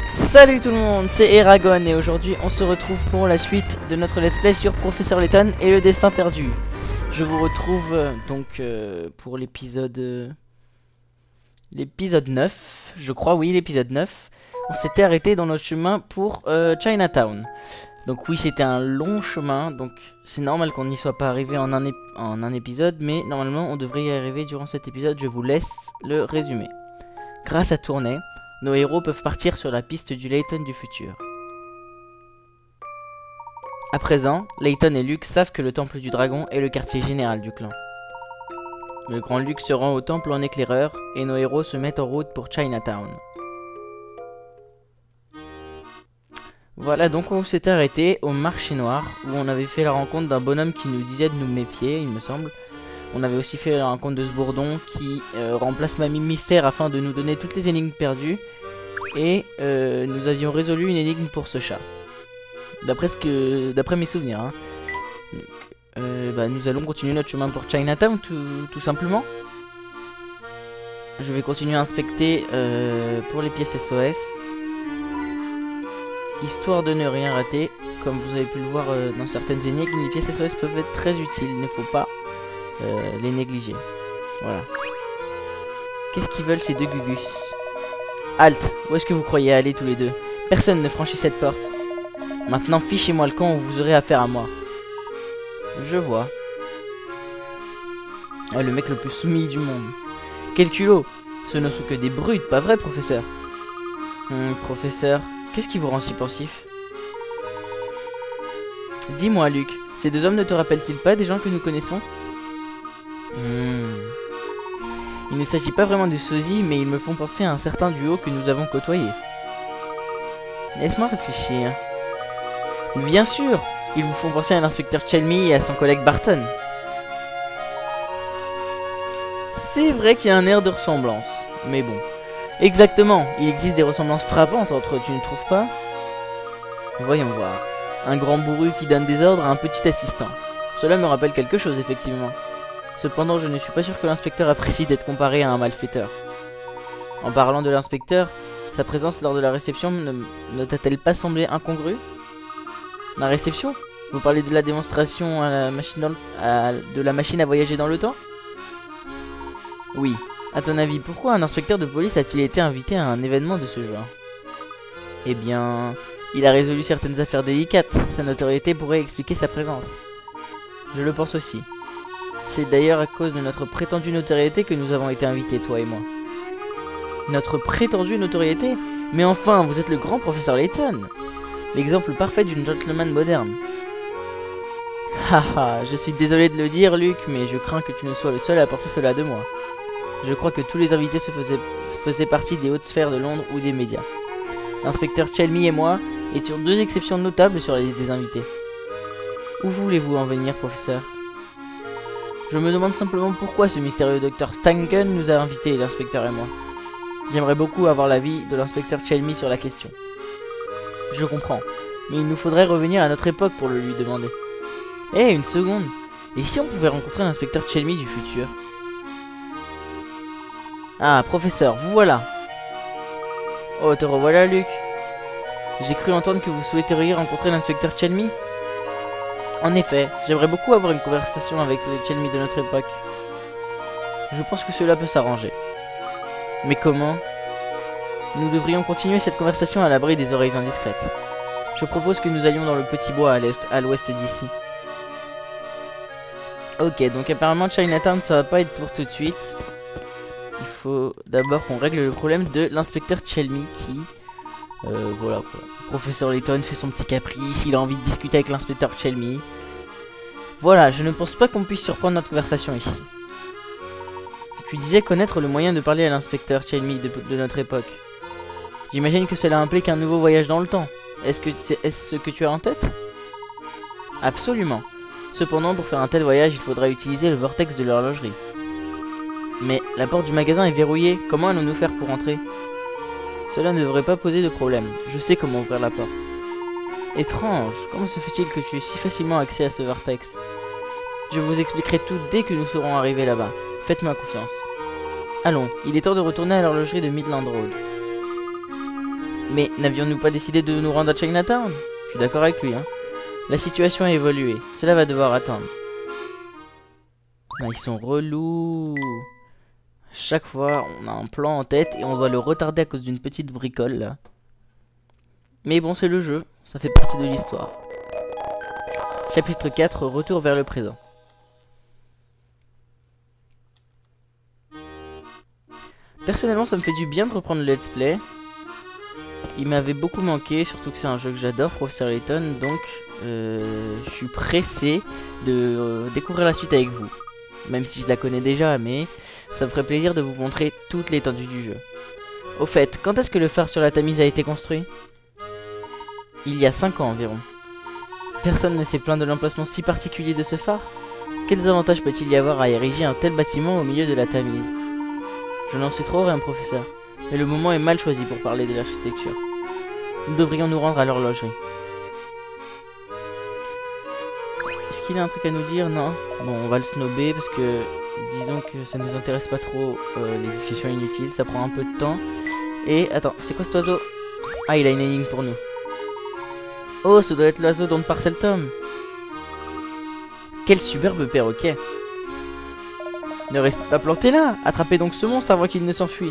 Salut tout le monde, c'est Eragon et aujourd'hui on se retrouve pour la suite de notre let's play sur Professeur Layton et le destin perdu. Je vous retrouve pour l'épisode 9, je crois, oui, l'épisode 9. On s'était arrêté dans notre chemin pour Chinatown. Donc oui, c'était un long chemin, donc c'est normal qu'on n'y soit pas arrivé en un épisode, mais normalement on devrait y arriver durant cet épisode. Je vous laisse le résumé. Grâce à Tournai, nos héros peuvent partir sur la piste du Layton du futur. À présent, Layton et Luke savent que le temple du dragon est le quartier général du clan. Le grand Luke se rend au temple en éclaireur et nos héros se mettent en route pour Chinatown. Voilà, donc on s'était arrêté au marché noir où on avait fait la rencontre d'un bonhomme qui nous disait de nous méfier, il me semble. On avait aussi fait la rencontre de ce bourdon qui remplace Mamie Mystère afin de nous donner toutes les énigmes perdues. Et nous avions résolu une énigme pour ce chat. D'après mes souvenirs. Hein. Donc, nous allons continuer notre chemin pour Chinatown tout simplement. Je vais continuer à inspecter pour les pièces SOS. Histoire de ne rien rater. Comme vous avez pu le voir dans certaines énigmes, les pièces SOS peuvent être très utiles. Il ne faut pas les négliger. Voilà. Qu'est-ce qu'ils veulent ces deux gugus? Halte, où est-ce que vous croyez aller tous les deux? Personne ne franchit cette porte. Maintenant fichez-moi le camp où vous aurez affaire à moi. Je vois. Ah, le mec le plus soumis du monde. Quel culot! Ce ne sont que des brutes, pas vrai, professeur? Professeur, qu'est-ce qui vous rend si pensif? Dis-moi, Luke, ces deux hommes ne te rappellent-ils pas des gens que nous connaissons? Il ne s'agit pas vraiment de sosie, mais ils me font penser à un certain duo que nous avons côtoyé. Laisse-moi réfléchir. Bien sûr, ils vous font penser à l'inspecteur Chelmy et à son collègue Barton. C'est vrai qu'il y a un air de ressemblance, mais bon. Exactement, il existe des ressemblances frappantes entre eux, tu ne trouves pas? Voyons voir. Un grand bourru qui donne des ordres à un petit assistant. Cela me rappelle quelque chose, effectivement. Cependant, je ne suis pas sûr que l'inspecteur apprécie d'être comparé à un malfaiteur. En parlant de l'inspecteur, sa présence lors de la réception ne t'a-t-elle pas semblé incongrue? La réception? Vous parlez de la démonstration à la machine de la machine à voyager dans le temps? Oui. À ton avis, pourquoi un inspecteur de police a-t-il été invité à un événement de ce genre? Eh bien, il a résolu certaines affaires délicates. Sa notoriété pourrait expliquer sa présence. Je le pense aussi. C'est d'ailleurs à cause de notre prétendue notoriété que nous avons été invités, toi et moi. Notre prétendue notoriété? Mais enfin, vous êtes le grand professeur Layton, l'exemple parfait d'une gentleman moderne. Haha, je suis désolé de le dire, Luke, mais je crains que tu ne sois le seul à penser cela de moi. Je crois que tous les invités faisaient partie des hautes sphères de Londres ou des médias. L'inspecteur Chelmy et moi étions deux exceptions notables sur les des invités. Où voulez-vous en venir, professeur? Je me demande simplement pourquoi ce mystérieux docteur Stanken nous a invités, l'inspecteur et moi. J'aimerais beaucoup avoir l'avis de l'inspecteur Chelmy sur la question. Je comprends, mais il nous faudrait revenir à notre époque pour le lui demander. Eh, une seconde! Et si on pouvait rencontrer l'inspecteur Chelmy du futur? Ah, professeur, vous voilà! Oh, te revoilà, Luke. J'ai cru entendre que vous souhaiteriez rencontrer l'inspecteur Chelmy. En effet, j'aimerais beaucoup avoir une conversation avec le Chelmy de notre époque. Je pense que cela peut s'arranger. Mais comment? Nous devrions continuer cette conversation à l'abri des oreilles indiscrètes. Je propose que nous allions dans le petit bois à l'ouest d'ici. Ok, donc apparemment Chinatown ça va pas être pour tout de suite. Il faut d'abord qu'on règle le problème de l'inspecteur Chelmy qui... voilà quoi. Professeur Layton fait son petit caprice, il a envie de discuter avec l'inspecteur Chelmy. Voilà, je ne pense pas qu'on puisse surprendre notre conversation ici. Tu disais connaître le moyen de parler à l'inspecteur Chelmy de notre époque. J'imagine que cela implique un nouveau voyage dans le temps. Est-ce ce que tu as en tête? Absolument. Cependant, pour faire un tel voyage, il faudra utiliser le vortex de l'horlogerie. Mais la porte du magasin est verrouillée, comment allons-nous faire pour entrer? Cela ne devrait pas poser de problème, je sais comment ouvrir la porte. Étrange, comment se fait-il que tu aies si facilement accès à ce vortex? Je vous expliquerai tout dès que nous serons arrivés là-bas, faites-moi confiance. Allons, il est temps de retourner à l'horlogerie de Midland Road. Mais n'avions-nous pas décidé de nous rendre à Chinatown? Je suis d'accord avec lui, hein. La situation a évolué. Cela va devoir attendre. Ah, ils sont relous. Chaque fois, on a un plan en tête et on doit le retarder à cause d'une petite bricole, là. Mais bon, c'est le jeu. Ça fait partie de l'histoire. Chapitre 4, retour vers le présent. Personnellement, ça me fait du bien de reprendre le let's play. Il m'avait beaucoup manqué, surtout que c'est un jeu que j'adore, Professeur Layton. Donc, je suis pressé de découvrir la suite avec vous. Même si je la connais déjà, mais ça me ferait plaisir de vous montrer toute l'étendue du jeu. Au fait, quand est-ce que le phare sur la Tamise a été construit? Il y a 5 ans environ. Personne ne s'est plaint de l'emplacement si particulier de ce phare. Quels avantages peut-il y avoir à ériger un tel bâtiment au milieu de la Tamise? Je n'en sais trop rien, professeur. Mais le moment est mal choisi pour parler de l'architecture. Nous devrions nous rendre à l'horlogerie. Est-ce qu'il a un truc à nous dire? Non. Bon, on va le snobber parce que disons que ça nous intéresse pas trop, les discussions inutiles. Ça prend un peu de temps. Et attends, c'est quoi cet oiseau? Ah, il a une énigme pour nous. Oh, ça doit être l'oiseau dont parle cet homme. Quel superbe perroquet. Ne restez pas planté là. Attrapez donc ce monstre avant qu'il ne s'enfuit.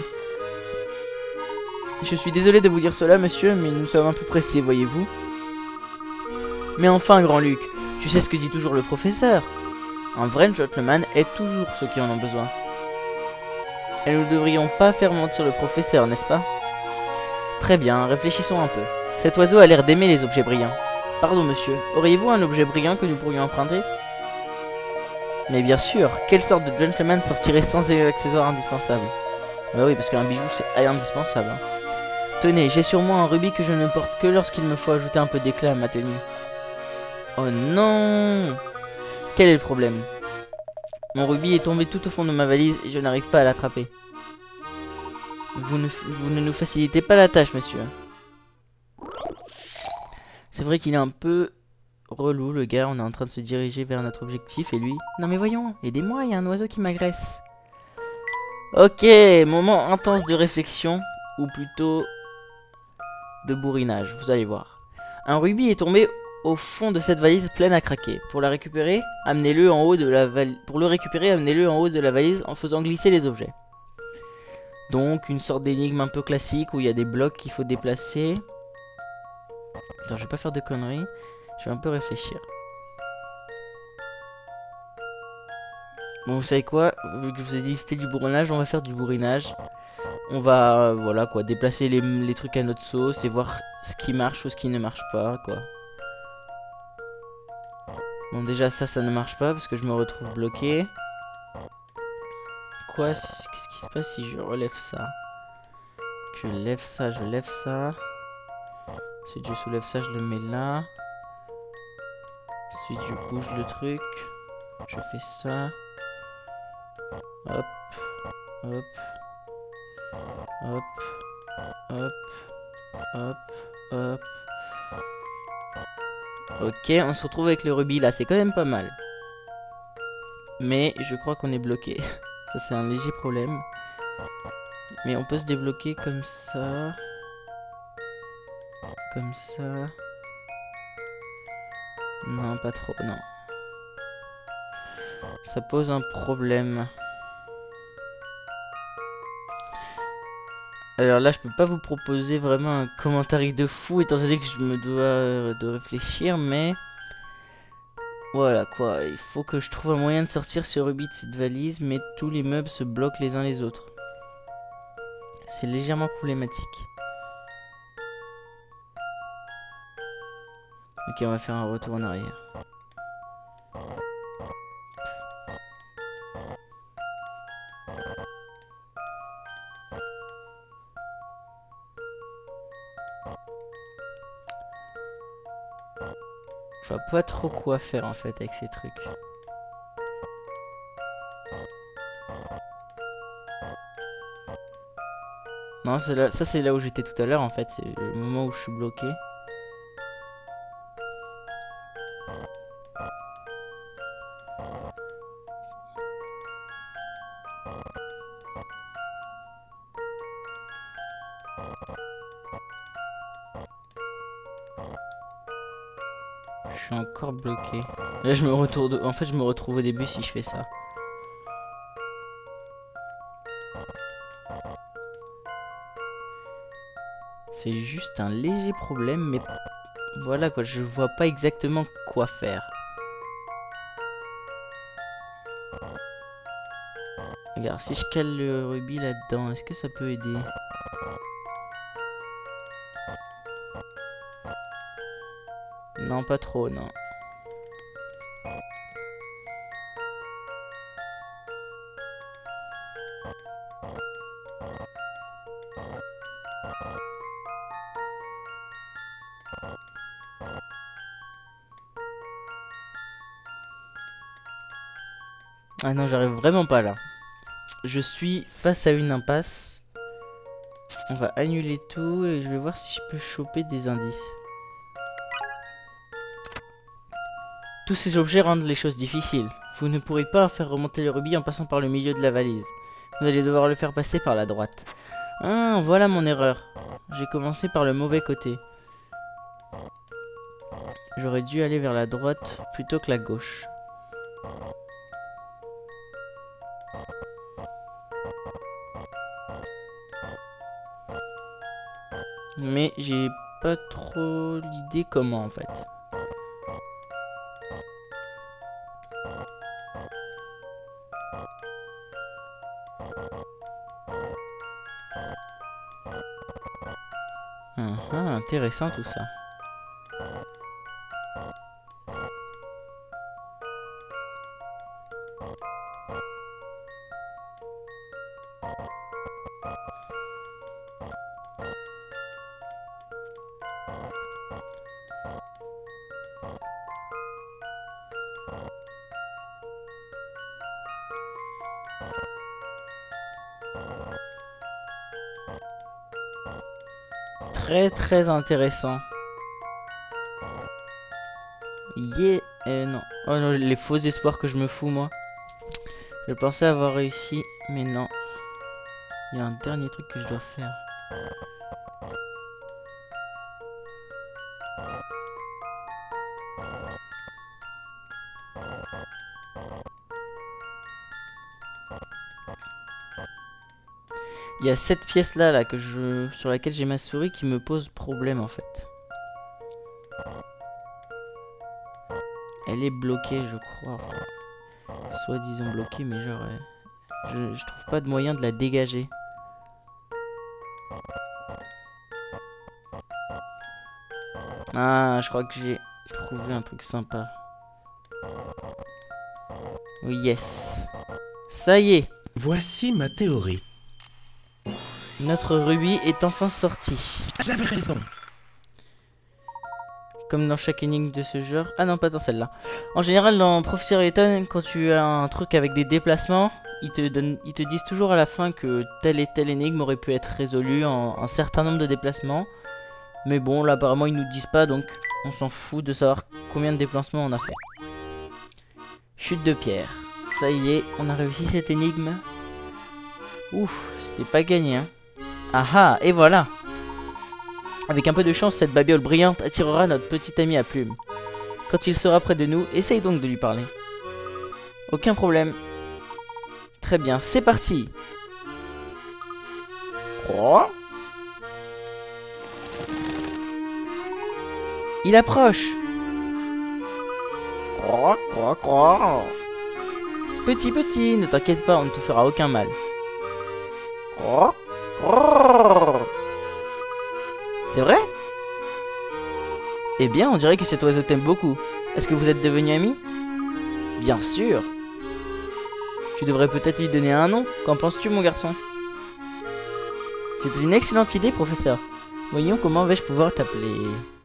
Je suis désolé de vous dire cela, monsieur, mais nous sommes un peu pressés, voyez-vous. Mais enfin, Grand Luc, tu sais ce que dit toujours le professeur. Un vrai gentleman aide toujours ceux qui en ont besoin. Et nous ne devrions pas faire mentir le professeur, n'est-ce pas? Très bien, réfléchissons un peu. Cet oiseau a l'air d'aimer les objets brillants. Pardon, monsieur, auriez-vous un objet brillant que nous pourrions emprunter? Mais bien sûr, quelle sorte de gentleman sortirait sans accessoires indispensables? Bah oui, parce qu'un bijou, c'est indispensable. Hein. Tenez, j'ai sur moi un rubis que je ne porte que lorsqu'il me faut ajouter un peu d'éclat à ma tenue. Oh non! Quel est le problème? Mon rubis est tombé tout au fond de ma valise et je n'arrive pas à l'attraper. Vous ne nous facilitez pas la tâche, monsieur. C'est vrai qu'il est un peu relou, le gars. On est en train de se diriger vers notre objectif et lui... Non mais voyons, aidez-moi, il y a un oiseau qui m'agresse. Ok, moment intense de réflexion, ou plutôt de bourrinage, vous allez voir. Un rubis est tombé au fond de cette valise pleine à craquer. Pour la récupérer, amenez-le en haut de la valise. Pour le récupérer, amenez-le en haut de la valise en faisant glisser les objets. Donc une sorte d'énigme un peu classique où il y a des blocs qu'il faut déplacer. Attends, je vais pas faire de conneries. Je vais un peu réfléchir. Bon, vous savez quoi? Vu que je vous ai dit c'était du bourrinage, on va faire du bourrinage. On va, voilà quoi, déplacer les trucs à notre sauce et voir ce qui marche ou ce qui ne marche pas, quoi. Bon, déjà ça ne marche pas parce que je me retrouve bloqué. Quoi? Qu'est-ce qui se passe si je relève ça? Je lève ça, je lève ça. Ensuite je soulève ça, je le mets là. Ensuite je bouge le truc. Je fais ça. Hop. Hop. Hop. Hop. Hop. Hop. Ok, on se retrouve avec le rubis là, c'est quand même pas mal. Mais je crois qu'on est bloqué. Ça c'est un léger problème. Mais on peut se débloquer comme ça. Comme ça. Non, pas trop, non. Ça pose un problème. Alors là, je peux pas vous proposer vraiment un commentaire de fou, étant donné que je me dois de réfléchir, mais... Voilà quoi, il faut que je trouve un moyen de sortir ce rubis de cette valise, mais tous les meubles se bloquent les uns les autres. C'est légèrement problématique. Ok, on va faire un retour en arrière. Je vois pas trop quoi faire en fait avec ces trucs. Non, là, ça c'est là où j'étais tout à l'heure en fait, c'est le moment où je suis bloqué. je suis encore bloqué. Là, je me retourne. En fait, je me retrouve au début si je fais ça. C'est juste un léger problème, mais voilà quoi, je vois pas exactement quoi faire. Regarde, si je cale le rubis là-dedans, est-ce que ça peut aider? Non, pas trop, non. Ah non, j'arrive vraiment pas là. Je suis face à une impasse. On va annuler tout et je vais voir si je peux choper des indices. Tous ces objets rendent les choses difficiles. Vous ne pourrez pas faire remonter le rubis en passant par le milieu de la valise. Vous allez devoir le faire passer par la droite. Ah, voilà mon erreur. J'ai commencé par le mauvais côté. J'aurais dû aller vers la droite plutôt que la gauche. Mais j'ai pas trop l'idée comment en fait. Intéressant tout ça. Très intéressant. Non. Oh non, les faux espoirs que je me fous moi. Je pensais avoir réussi, mais non. Il y a un dernier truc que je dois faire. Il y a cette pièce là que sur laquelle j'ai ma souris qui me pose problème en fait. Elle est bloquée je crois. Enfin, soit disons bloquée mais genre je trouve pas de moyen de la dégager. Ah, je crois que j'ai trouvé un truc sympa. Oui, yes. Ça y est. Voici ma théorie. Notre rubis est enfin sorti. J'avais raison. Comme dans chaque énigme de ce genre. Ah non, pas dans celle-là. En général, dans Professeur Layton, quand tu as un truc avec des déplacements, ils te disent toujours à la fin que telle et telle énigme aurait pu être résolue en un certain nombre de déplacements. Mais bon, là apparemment ils nous disent pas, donc on s'en fout de savoir combien de déplacements on a fait. Chute de pierre. Ça y est, on a réussi cette énigme. Ouf, c'était pas gagné, hein. Ah ah, et voilà. Avec un peu de chance, cette babiole brillante attirera notre petit ami à plumes. Quand il sera près de nous, essaye donc de lui parler. Aucun problème. Très bien, c'est parti. Oh. Il approche. Petit, ne t'inquiète pas, on ne te fera aucun mal. C'est vrai? Eh bien, on dirait que cet oiseau t'aime beaucoup. Est-ce que vous êtes devenus amis? Bien sûr. Tu devrais peut-être lui donner un nom. Qu'en penses-tu, mon garçon? C'est une excellente idée, professeur. Voyons comment vais-je pouvoir t'appeler.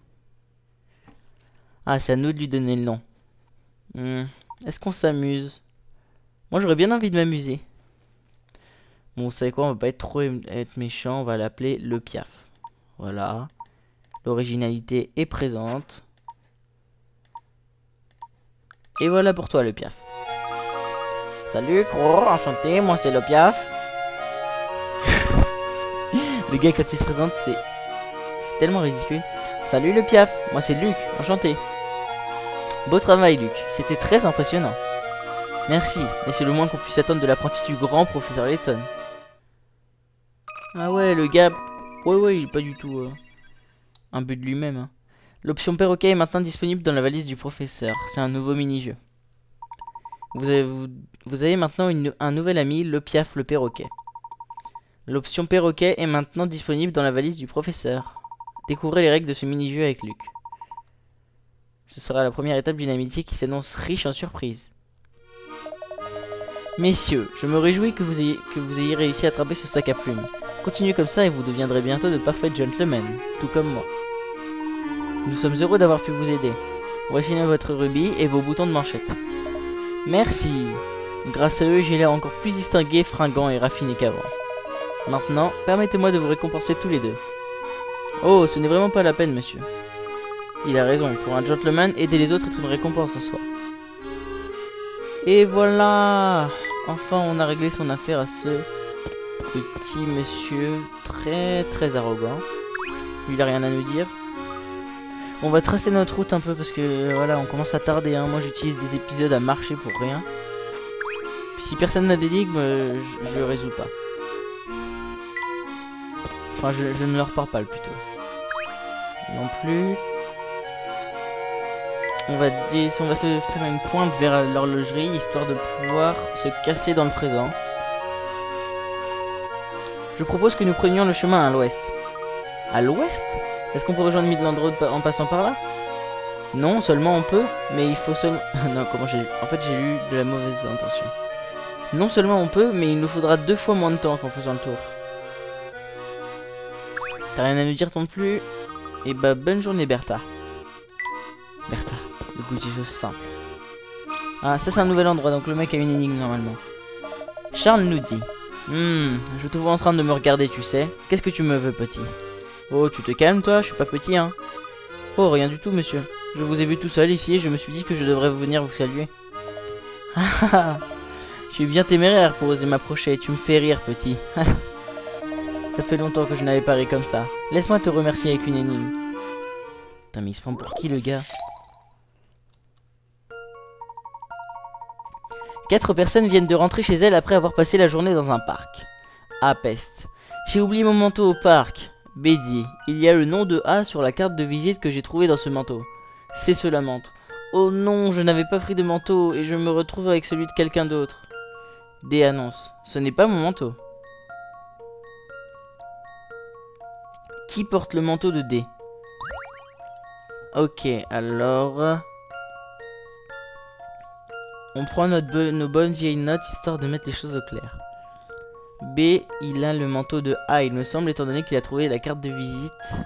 Ah, c'est à nous de lui donner le nom. Est-ce qu'on s'amuse? Moi, j'aurais bien envie de m'amuser. Bon, vous savez quoi, on va pas être méchant, on va l'appeler le Piaf. Voilà. L'originalité est présente. Et voilà pour toi, le Piaf. Salut, enchanté, moi c'est le Piaf. Le gars, quand il se présente, c'est tellement ridicule. Salut, le Piaf, moi c'est Luc, enchanté. Beau travail, Luc. C'était très impressionnant. Merci, mais c'est le moins qu'on puisse attendre de l'apprenti du grand professeur Layton. Ah ouais, le gars... Ouais, il est pas du tout un but de lui-même. Hein. L'option perroquet est maintenant disponible dans la valise du professeur. C'est un nouveau mini-jeu. Vous avez maintenant un nouvel ami, le Piaf le perroquet. L'option perroquet est maintenant disponible dans la valise du professeur. Découvrez les règles de ce mini-jeu avec Luc. Ce sera la première étape d'une amitié qui s'annonce riche en surprises. Messieurs, je me réjouis que vous ayez réussi à attraper ce sac à plumes. Continuez comme ça et vous deviendrez bientôt de parfaits gentlemen, tout comme moi. Nous sommes heureux d'avoir pu vous aider. Voici votre rubis et vos boutons de manchette. Merci. Grâce à eux, j'ai l'air encore plus distingué, fringant et raffiné qu'avant. Maintenant, permettez-moi de vous récompenser tous les deux. Oh, ce n'est vraiment pas la peine, monsieur. Il a raison, pour un gentleman, aider les autres est une récompense en soi. Et voilà. Enfin, on a réglé son affaire à ce petit monsieur très arrogant. Lui, il a rien à nous dire. On va tracer notre route un peu parce que voilà, on commence à tarder. Hein. Moi, j'utilise des épisodes à marcher pour rien. Puis, si personne n'a d'énigme, je résous pas. Enfin, je ne leur parle pas plutôt. Non plus. On va se faire une pointe vers l'horlogerie histoire de pouvoir se casser dans le présent. Je propose que nous prenions le chemin à l'ouest. À l'ouest? Est-ce qu'on peut rejoindre Midland Road en passant par là? Non, seulement on peut, mais il faut seulement... non, comment j'ai... En fait, j'ai lu de la mauvaise intention. Non seulement on peut, mais il nous faudra 2 fois moins de temps qu'en faisant le tour. T'as rien à nous dire non plus? Et bah, bonne journée, Bertha. Bertha, le goût des choses simples. Ah, ça c'est un nouvel endroit, donc le mec a une énigme normalement. Charles nous dit... je te vois en train de me regarder, tu sais. Qu'est-ce que tu me veux, petit? Oh, tu te calmes, toi, je suis pas petit, hein. Oh, rien du tout, monsieur. Je vous ai vu tout seul ici et je me suis dit que je devrais venir vous saluer. Ah, tu es bien téméraire pour oser m'approcher. Tu me fais rire, petit. Ça fait longtemps que je n'avais pas ri comme ça. Laisse-moi te remercier avec une énigme. Putain, mais il se prend pour qui, le gars? 4 personnes viennent de rentrer chez elles après avoir passé la journée dans un parc. Ah, peste. J'ai oublié mon manteau au parc. B dit, il y a le nom de A sur la carte de visite que j'ai trouvée dans ce manteau. C se lamente. Oh non, je n'avais pas pris de manteau et je me retrouve avec celui de quelqu'un d'autre. D annonce, ce n'est pas mon manteau. Qui porte le manteau de D? Ok, alors... On prend nos bonnes vieilles notes histoire de mettre les choses au clair. B, il a le manteau de A, il me semble, étant donné qu'il a trouvé la carte de visite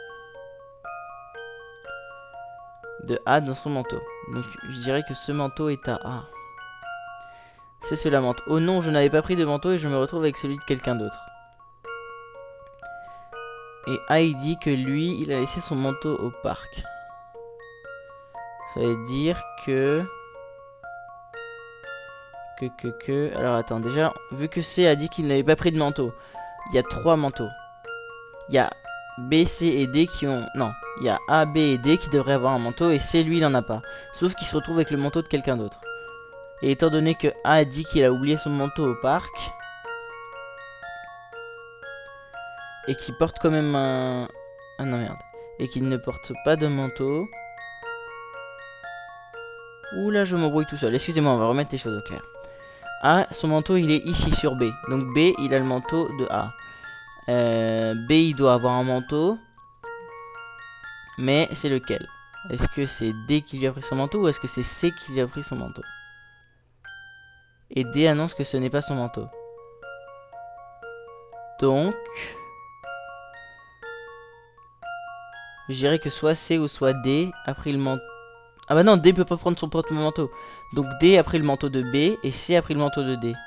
de A dans son manteau. Donc je dirais que ce manteau est à A. C'est ce lamente. Oh non, je n'avais pas pris de manteau et je me retrouve avec celui de quelqu'un d'autre. Et A, il dit que lui, il a laissé son manteau au parc. Ça veut dire que... Alors attends, déjà, vu que C a dit qu'il n'avait pas pris de manteau, il y a 3 manteaux. Il y a B, C et D qui ont... Non, il y a A, B et D qui devraient avoir un manteau et C, lui, il n'en a pas. Sauf qu'il se retrouve avec le manteau de quelqu'un d'autre. Et étant donné que A a dit qu'il a oublié son manteau au parc... Et qu'il porte quand même un... Ah non, merde. Et qu'il ne porte pas de manteau... Oula, je m'embrouille tout seul. Excusez-moi, on va remettre les choses au clair. A, son manteau, il est ici sur B. Donc B, il a le manteau de A. B, il doit avoir un manteau. Mais c'est lequel? Est-ce que c'est D qui lui a pris son manteau ou est-ce que c'est C qui lui a pris son manteau? Et D annonce que ce n'est pas son manteau. Donc... Je dirais que soit C ou soit D a pris le manteau. Ah bah non, D peut pas prendre son propre manteau. Donc D a pris le manteau de B et C a pris le manteau de D.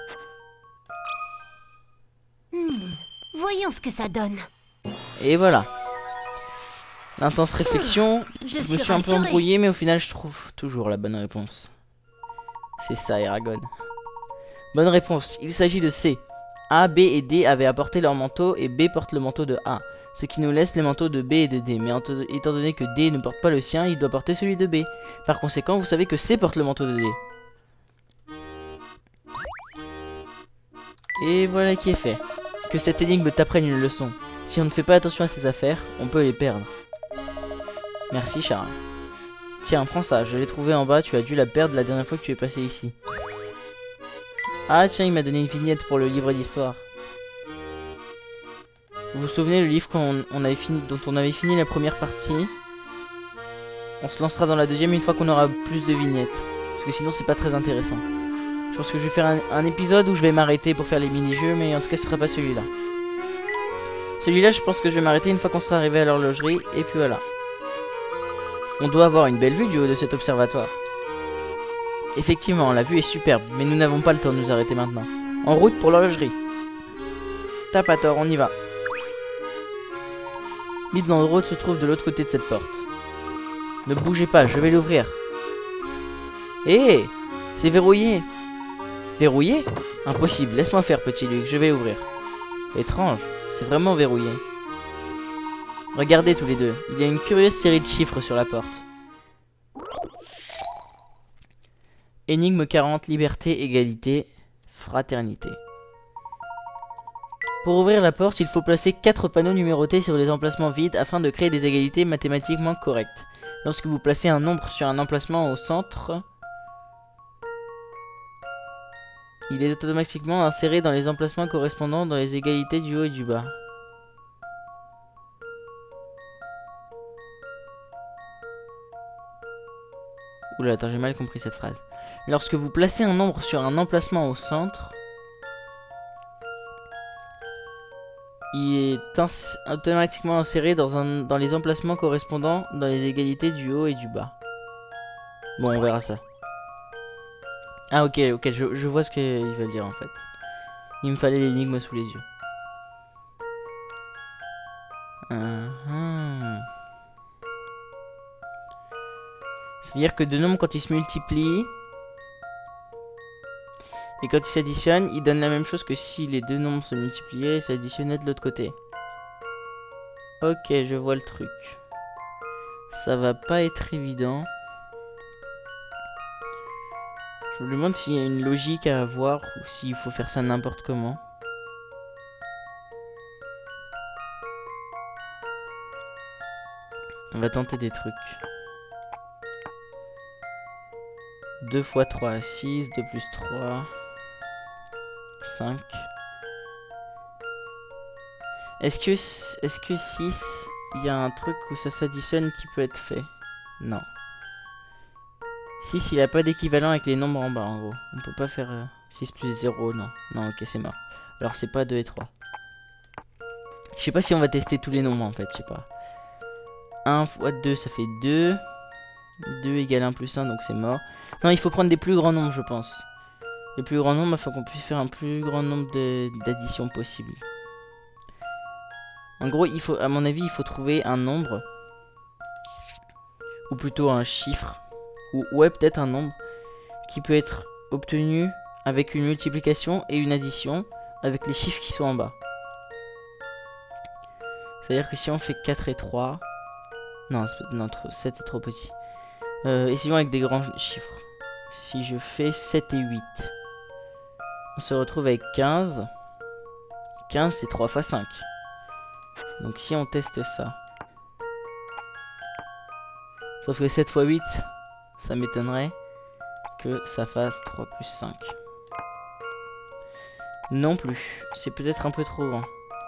Voyons ce que ça donne. Et voilà. L'intense réflexion. Je me suis un peu embrouillé, mais au final, je trouve toujours la bonne réponse. C'est ça, Eragon. Bonne réponse. Il s'agit de C. A, B et D avaient apporté leur manteau et B porte le manteau de A. Ce qui nous laisse les manteaux de B et de D. Mais étant donné que D ne porte pas le sien, il doit porter celui de B. Par conséquent, vous savez que C porte le manteau de D. Et voilà qui est fait. Que cette énigme t'apprenne une leçon. Si on ne fait pas attention à ses affaires, on peut les perdre. Merci Charles. Tiens, prends ça, je l'ai trouvé en bas, tu as dû la perdre la dernière fois que tu es passé ici. Ah tiens, il m'a donné une vignette pour le livre d'histoire. Vous vous souvenez le livre dont on avait fini la première partie? On se lancera dans la deuxième une fois qu'on aura plus de vignettes. Parce que sinon c'est pas très intéressant. Je pense que je vais faire un épisode où je vais m'arrêter pour faire les mini-jeux, mais en tout cas ce sera pas celui-là. Celui-là je pense que je vais m'arrêter une fois qu'on sera arrivé à l'horlogerie, et puis voilà. On doit avoir une belle vue du haut de cet observatoire. Effectivement, la vue est superbe, mais nous n'avons pas le temps de nous arrêter maintenant. En route pour l'horlogerie. T'as pas tort, on y va. Midland Road se trouve de l'autre côté de cette porte. Ne bougez pas, je vais l'ouvrir. Hé, c'est verrouillé. Verrouillé? Impossible, laisse-moi faire, petit Luc, je vais ouvrir. Étrange, c'est vraiment verrouillé. Regardez tous les deux, il y a une curieuse série de chiffres sur la porte. Énigme 40, liberté, égalité, fraternité. Pour ouvrir la porte, il faut placer 4 panneaux numérotés sur les emplacements vides afin de créer des égalités mathématiquement correctes. Lorsque vous placez un nombre sur un emplacement au centre, il est automatiquement inséré dans les emplacements correspondant dans les égalités du haut et du bas. Oula, attends, j'ai mal compris cette phrase. Lorsque vous placez un nombre sur un emplacement au centre, il est automatiquement inséré dans les emplacements correspondant dans les égalités du haut et du bas. Bon, on verra ça. Ah ok, je vois ce qu'ils veulent dire en fait. Il me fallait l'énigme sous les yeux. C'est-à-dire que deux nombres, quand ils se multiplient et quand ils s'additionnent, ils donnent la même chose que si les deux nombres se multipliaient et s'additionnaient de l'autre côté. Ok, je vois le truc. Ça va pas être évident. Je me demande s'il y a une logique à avoir ou s'il faut faire ça n'importe comment. On va tenter des trucs. 2 x 3, 6, 2 plus 3, 5. Est-ce que 6, il y a un truc où ça s'additionne qui peut être fait? Non. 6, il n'a pas d'équivalent avec les nombres en bas, en gros. On peut pas faire 6 plus 0, non. Non, ok, c'est mort. Alors c'est pas 2 et 3. Je sais pas si on va tester tous les nombres, en fait, je sais pas. 1 x 2, ça fait 2. 2 égale 1 plus 1, donc c'est mort. Non, il faut prendre des plus grands nombres, je pense. Les plus grands nombres, afin qu'on puisse faire un plus grand nombre d'additions possibles. En gros, il faut, à mon avis, il faut trouver un nombre. Ou plutôt un chiffre. Ou ouais, peut-être un nombre. Qui peut être obtenu avec une multiplication et une addition. Avec les chiffres qui sont en bas. C'est-à-dire que si on fait 4 et 3... Non, 7 c'est trop petit. Essayons avec des grands chiffres. Si je fais 7 et 8, on se retrouve avec 15. 15 c'est 3 x 5. Donc si on teste ça. Sauf que 7 x 8, ça m'étonnerait que ça fasse 3 plus 5. Non plus. C'est peut-être un peu trop grand.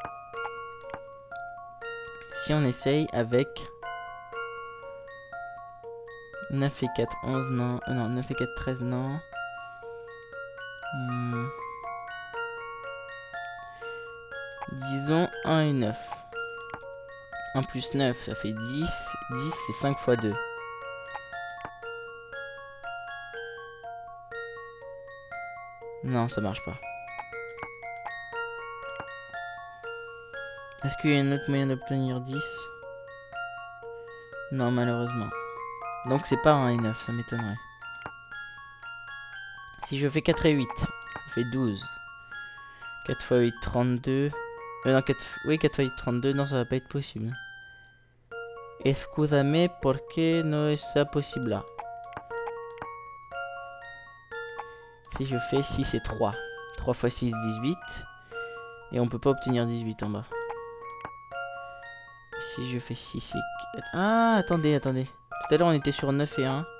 Si on essaye avec 9 et 4, 11, non. Non, 9 et 4, 13, non. Disons 1 et 9. 1 plus 9, ça fait 10. 10, c'est 5 x 2. Non, ça marche pas. Est-ce qu'il y a un autre moyen d'obtenir 10? Non, malheureusement. Donc c'est pas 1 et 9, ça m'étonnerait. Si je fais 4 et 8, ça fait 12. 4 x 8, 32. Non, 4... Oui, 4 x 32, non, ça va pas être possible. Excusame, porque no es posible. Si je fais 6 et 3. 3 x 6, 18. Et on peut pas obtenir 18 en bas. Si je fais 6 et 4... Ah, attendez. Tout à l'heure, on était sur 9 et 1.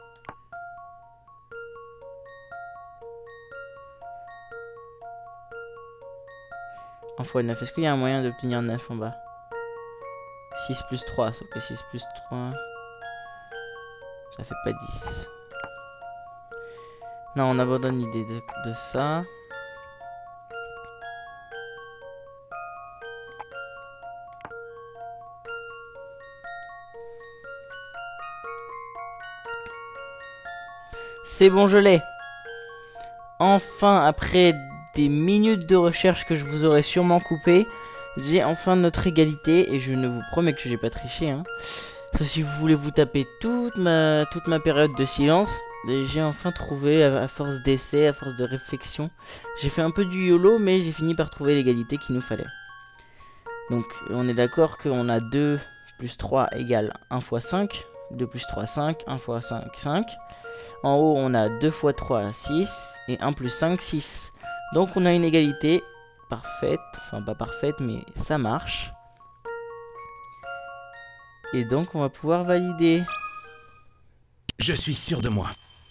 En fois 9. Est-ce qu'il y a un moyen d'obtenir 9 en bas? 6 plus 3. Sauf que 6 plus 3... Ça fait pas 10. Non, on abandonne l'idée de ça. C'est bon, je l'ai. Enfin, après des minutes de recherche que je vous aurais sûrement coupé, j'ai enfin notre égalité. Et je ne vous promets que j'ai pas triché, hein. Sauf si vous voulez vous taper toute ma période de silence. J'ai enfin trouvé, à force d'essais, à force de réflexion. J'ai fait un peu du YOLO, mais j'ai fini par trouver l'égalité qu'il nous fallait. Donc, on est d'accord qu'on a 2 plus 3 égale 1 x 5. 2 plus 3, 5. 1 x 5, 5. En haut, on a 2 x 3, 6. Et 1 plus 5, 6. Donc, on a une égalité parfaite. Enfin, pas parfaite, mais ça marche. Et donc, on va pouvoir valider. Je suis sûr de moi.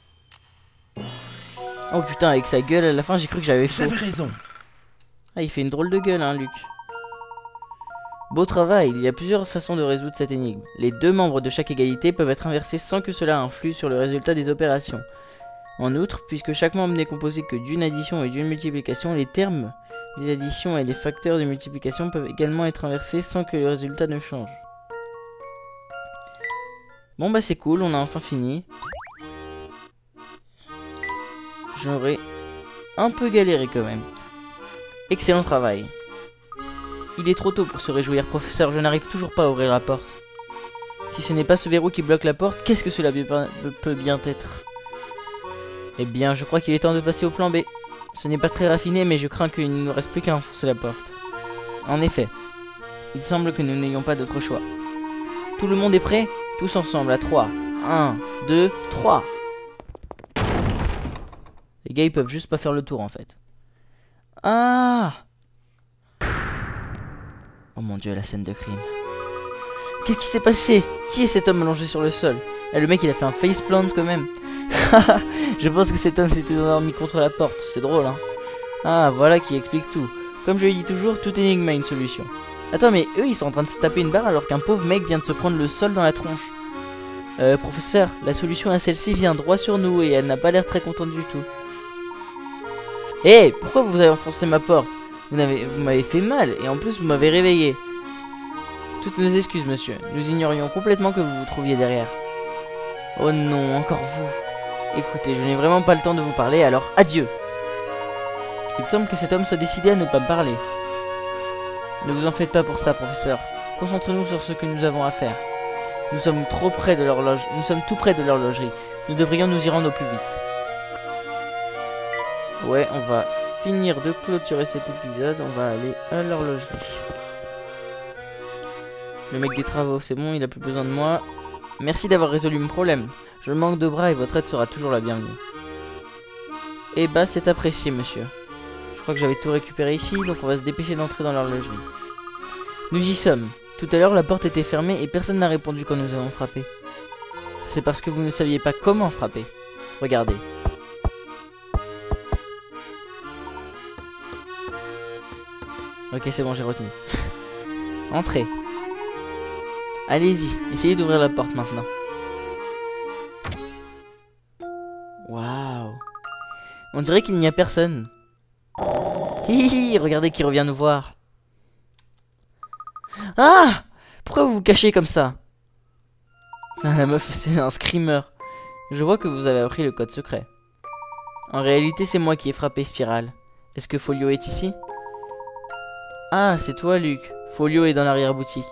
Oh putain, avec sa gueule, à la fin, j'ai cru que j'avais faux. J'avais raison. Ah, il fait une drôle de gueule, hein, Luc. Beau travail, il y a plusieurs façons de résoudre cette énigme. Les deux membres de chaque égalité peuvent être inversés sans que cela influe sur le résultat des opérations. En outre, puisque chaque membre n'est composé que d'une addition et d'une multiplication, les termes des additions et les facteurs de multiplication peuvent également être inversés sans que le résultat ne change. Bon bah c'est cool, on a enfin fini. J'aurais un peu galéré quand même. Excellent travail. Il est trop tôt pour se réjouir, professeur, je n'arrive toujours pas à ouvrir la porte. Si ce n'est pas ce verrou qui bloque la porte, qu'est-ce que cela peut bien être? Eh bien, je crois qu'il est temps de passer au plan B. Ce n'est pas très raffiné, mais je crains qu'il ne nous reste plus qu'à enfoncer la porte. En effet, il semble que nous n'ayons pas d'autre choix. Tout le monde est prêt? Tous ensemble, à 3. 1, 2, 3. Les gars, ils peuvent juste pas faire le tour, en fait. Ah! Oh mon dieu, la scène de crime. Qu'est-ce qui s'est passé? Qui est cet homme allongé sur le sol? Le mec, il a fait un faceplant quand même. Je pense que cet homme s'était endormi contre la porte. C'est drôle, hein. Ah, voilà qui explique tout. Comme je le dis toujours, toute énigme a une solution. Attends, mais eux, ils sont en train de se taper une barre alors qu'un pauvre mec vient de se prendre le sol dans la tronche. Professeur, la solution à celle-ci vient droit sur nous et elle n'a pas l'air très contente du tout. Hé, pourquoi vous avez enfoncé ma porte? Vous m'avez fait mal et en plus vous m'avez réveillé. Toutes nos excuses, monsieur. Nous ignorions complètement que vous vous trouviez derrière. Oh non, encore vous. Écoutez, je n'ai vraiment pas le temps de vous parler, alors adieu. Il semble que cet homme soit décidé à ne pas me parler. Ne vous en faites pas pour ça, professeur. Concentrons-nous sur ce que nous avons à faire. Nous sommes tout près de l'horlogerie. Nous devrions nous y rendre au plus vite. Ouais, on va finir de clôturer cet épisode. On va aller à l'horlogerie. Le mec des travaux, c'est bon, il a plus besoin de moi. Merci d'avoir résolu mon problème. Je manque de bras et votre aide sera toujours la bienvenue. Eh bah, c'est apprécié, monsieur. Je crois que j'avais tout récupéré ici, donc on va se dépêcher d'entrer dans l'horlogerie. Nous y sommes. Tout à l'heure, la porte était fermée et personne n'a répondu quand nous avons frappé. C'est parce que vous ne saviez pas comment frapper. Regardez. Ok, c'est bon, j'ai retenu. Entrez. Allez-y, essayez d'ouvrir la porte maintenant. Waouh. On dirait qu'il n'y a personne. Hihihi, regardez qui revient nous voir. Ah! Pourquoi vous vous cachez comme ça? Ah, la meuf, c'est un screamer. Je vois que vous avez appris le code secret. En réalité, c'est moi qui ai frappé Spirale. Est-ce que Folio est ici? Ah, c'est toi, Luc. Folio est dans l'arrière-boutique.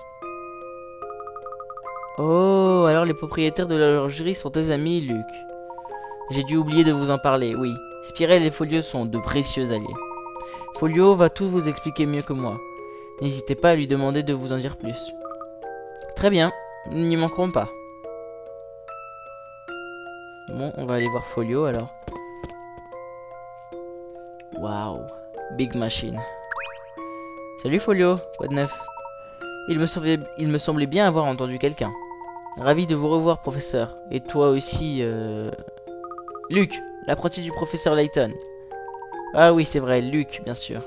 Oh, alors les propriétaires de l'horlogerie sont tes amis, Luc. J'ai dû oublier de vous en parler, oui. Spirale et Folio sont de précieux alliés. Folio va tout vous expliquer mieux que moi. N'hésitez pas à lui demander de vous en dire plus. Très bien, nous n'y manquerons pas. Bon, on va aller voir Folio alors. Waouh, Big Machine. Salut Folio, quoi de neuf? Il me semblait bien avoir entendu quelqu'un. Ravi de vous revoir, professeur. Et toi aussi, Luke, l'apprenti du professeur Layton. Ah oui, c'est vrai, Luke, bien sûr.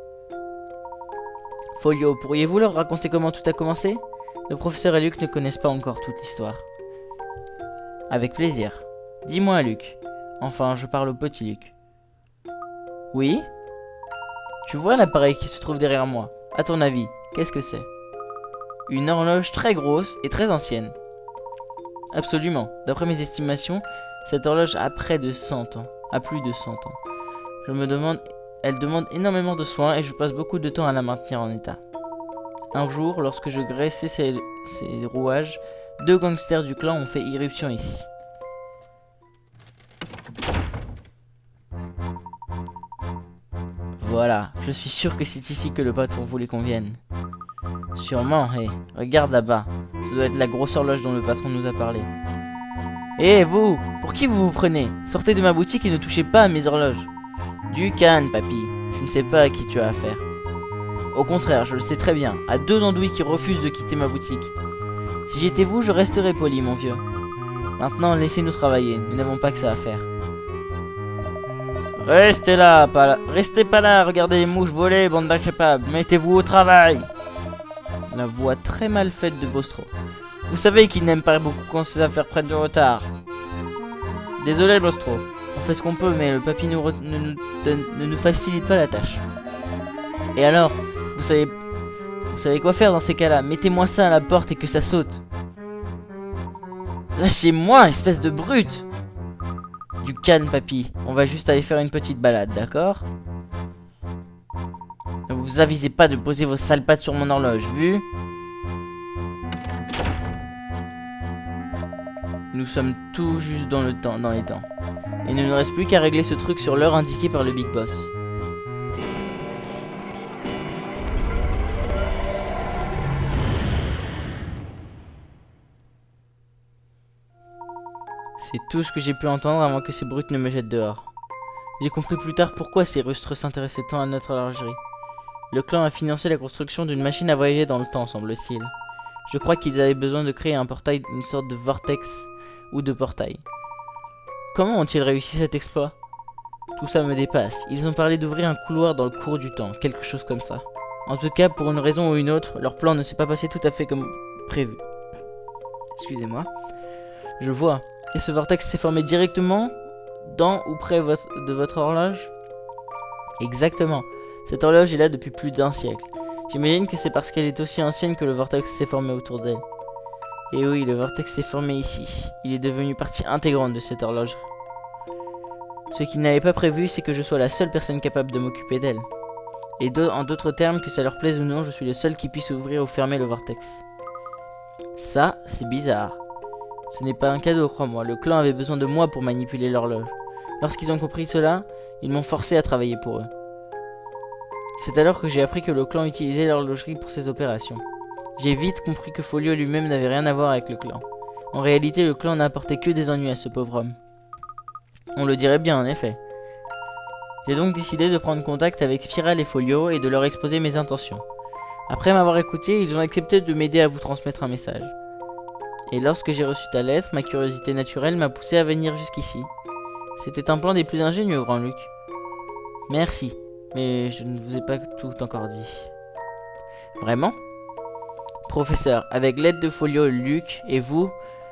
Folio, pourriez-vous leur raconter comment tout a commencé? Le professeur et Luke ne connaissent pas encore toute l'histoire. Avec plaisir. Dis-moi, Luke. Enfin, je parle au petit Luke. Oui? Tu vois l'appareil qui se trouve derrière moi? À ton avis, qu'est-ce que c'est? Une horloge très grosse et très ancienne. Absolument. D'après mes estimations, cette horloge a près de 100 ans. A plus de 100 ans. Je me demande... Elle demande énormément de soins et je passe beaucoup de temps à la maintenir en état. Un jour, lorsque je graissais ses rouages, 2 gangsters du clan ont fait irruption ici. Voilà, je suis sûr que c'est ici que le patron voulait qu'on vienne. Sûrement, hé, regarde là-bas. Ça doit être la grosse horloge dont le patron nous a parlé. Hé, vous, pour qui vous vous prenez? Sortez de ma boutique et ne touchez pas à mes horloges. Du calme, papy. Je ne sais pas à qui tu as affaire. Au contraire, je le sais très bien, à 2 andouilles qui refusent de quitter ma boutique. Si j'étais vous, je resterais poli, mon vieux. Maintenant, laissez-nous travailler, nous n'avons pas que ça à faire. Restez là, restez pas là, regardez les mouches voler, bande d'incapables, mettez-vous au travail. La voix très mal faite de Bostro. Vous savez qu'il n'aime pas beaucoup quand ses affaires prennent du retard. Désolé, Bostro. On fait ce qu'on peut, mais le papy ne nous facilite pas la tâche. Et alors, vous savez quoi faire dans ces cas-là? Mettez-moi ça à la porte et que ça saute. Lâchez-moi, espèce de brute! Du calme, papy. On va juste aller faire une petite balade, d'accord? Ne vous avisez pas de poser vos sales pattes sur mon horloge, vu? Nous sommes tout juste dans les temps. Il ne nous reste plus qu'à régler ce truc sur l'heure indiquée par le Big Boss. C'est tout ce que j'ai pu entendre avant que ces brutes ne me jettent dehors. J'ai compris plus tard pourquoi ces rustres s'intéressaient tant à notre horlogerie. Le clan a financé la construction d'une machine à voyager dans le temps, semble-t-il. Je crois qu'ils avaient besoin de créer un portail, une sorte de vortex ou de portail. Comment ont-ils réussi cet exploit? Tout ça me dépasse. Ils ont parlé d'ouvrir un couloir dans le cours du temps, quelque chose comme ça. En tout cas, pour une raison ou une autre, leur plan ne s'est pas passé tout à fait comme prévu. Excusez-moi. Je vois. Et ce vortex s'est formé directement dans ou près de votre horloge? Exactement. Cette horloge est là depuis plus d'1 siècle. J'imagine que c'est parce qu'elle est aussi ancienne que le vortex s'est formé autour d'elle. Et oui, le vortex s'est formé ici. Il est devenu partie intégrante de cette horloge. Ce qu'ils n'avaient pas prévu, c'est que je sois la seule personne capable de m'occuper d'elle. Et en d'autres termes, que ça leur plaise ou non, je suis le seul qui puisse ouvrir ou fermer le vortex. Ça, c'est bizarre. Ce n'est pas un cadeau, crois-moi. Le clan avait besoin de moi pour manipuler l'horloge. Lorsqu'ils ont compris cela, ils m'ont forcé à travailler pour eux. C'est alors que j'ai appris que le clan utilisait l'horlogerie pour ses opérations. J'ai vite compris que Folio lui-même n'avait rien à voir avec le clan. En réalité, le clan n'a apporté que des ennuis à ce pauvre homme. On le dirait bien, en effet. J'ai donc décidé de prendre contact avec Spiral et Folio et de leur exposer mes intentions. Après m'avoir écouté, ils ont accepté de m'aider à vous transmettre un message. Et lorsque j'ai reçu ta lettre, ma curiosité naturelle m'a poussé à venir jusqu'ici. C'était un plan des plus ingénieux, Grand Luc. Merci, mais je ne vous ai pas tout encore dit. Vraiment? Professeur, avec l'aide de Folio, Luc et vous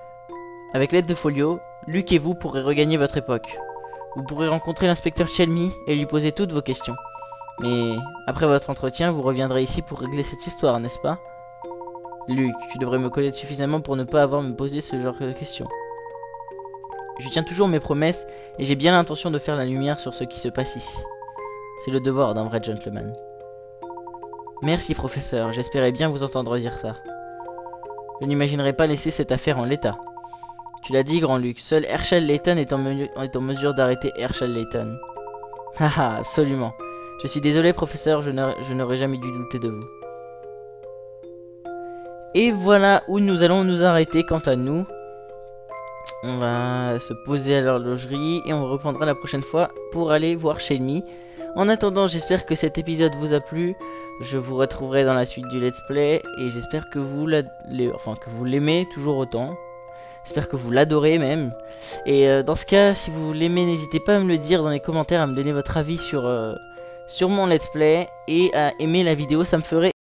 pourrez regagner votre époque. Vous pourrez rencontrer l'inspecteur Chelmy et lui poser toutes vos questions. Mais après votre entretien, vous reviendrez ici pour régler cette histoire, n'est-ce pas? Luc, tu devrais me connaître suffisamment pour ne pas avoir à me poser ce genre de questions. Je tiens toujours mes promesses et j'ai bien l'intention de faire la lumière sur ce qui se passe ici. C'est le devoir d'un vrai gentleman. Merci, professeur, j'espérais bien vous entendre dire ça. Je n'imaginerais pas laisser cette affaire en l'état. Tu l'as dit, Grand Luc, seul Herschel Layton est en mesure d'arrêter Herschel Layton. Haha, absolument. Je suis désolé, professeur, je n'aurais jamais dû douter de vous. Et voilà où nous allons nous arrêter quant à nous. On va se poser à l'horlogerie et on reprendra la prochaine fois pour aller voir Shenmue. En attendant, j'espère que cet épisode vous a plu. Je vous retrouverai dans la suite du let's play et j'espère que vous l'aimez toujours autant. J'espère que vous l'adorez même. Et dans ce cas, si vous l'aimez, n'hésitez pas à me le dire dans les commentaires, à me donner votre avis sur mon let's play et à aimer la vidéo, ça me ferait